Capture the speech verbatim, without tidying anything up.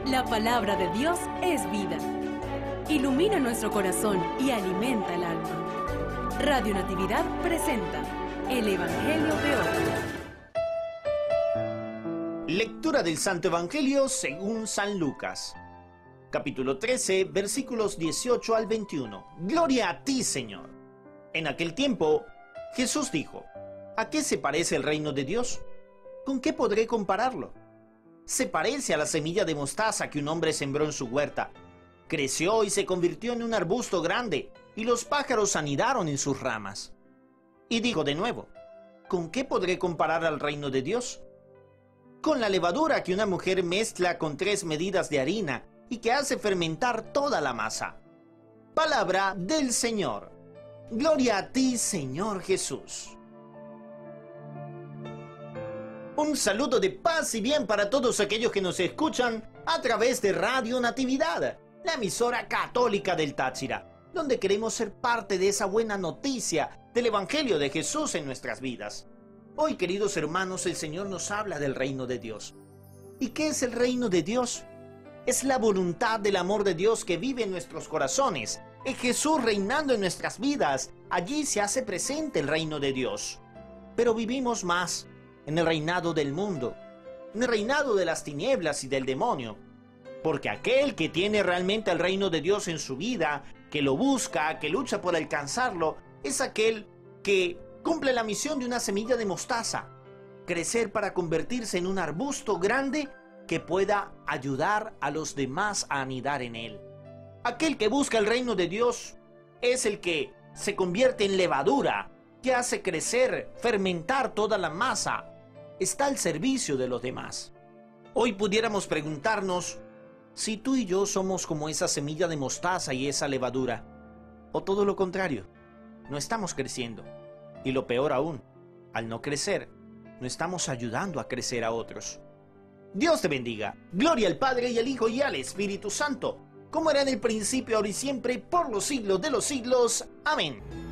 La palabra de Dios es vida. Ilumina nuestro corazón y alimenta el alma. Radio Natividad presenta el Evangelio de hoy. Lectura del Santo Evangelio según San Lucas. Capítulo trece, versículos dieciocho al veintiuno. Gloria a ti, Señor. En aquel tiempo, Jesús dijo: ¿A qué se parece el reino de Dios? ¿Con qué podré compararlo? Se parece a la semilla de mostaza que un hombre sembró en su huerta. Creció y se convirtió en un arbusto grande, y los pájaros anidaron en sus ramas. Y dijo de nuevo: ¿Con qué podré comparar al reino de Dios? Con la levadura que una mujer mezcla con tres medidas de harina y que hace fermentar toda la masa. Palabra del Señor. Gloria a ti, Señor Jesús. Un saludo de paz y bien para todos aquellos que nos escuchan a través de Radio Natividad, la emisora católica del Táchira, donde queremos ser parte de esa buena noticia del Evangelio de Jesús en nuestras vidas. Hoy, queridos hermanos, el Señor nos habla del reino de Dios. ¿Y qué es el reino de Dios? Es la voluntad del amor de Dios que vive en nuestros corazones. Es Jesús reinando en nuestras vidas. Allí se hace presente el reino de Dios. Pero vivimos más en el reinado del mundo, en el reinado de las tinieblas y del demonio. Porque aquel que tiene realmente el reino de Dios en su vida, que lo busca, que lucha por alcanzarlo, es aquel que cumple la misión de una semilla de mostaza: crecer para convertirse en un arbusto grande que pueda ayudar a los demás a anidar en él. Aquel que busca el reino de Dios es el que se convierte en levadura, que hace crecer, fermentar toda la masa. Está al servicio de los demás. Hoy pudiéramos preguntarnos si tú y yo somos como esa semilla de mostaza y esa levadura, o todo lo contrario, no estamos creciendo. Y lo peor aún, al no crecer, no estamos ayudando a crecer a otros. Dios te bendiga. Gloria al Padre y al Hijo y al Espíritu Santo, como era en el principio, ahora y siempre, por los siglos de los siglos. Amén.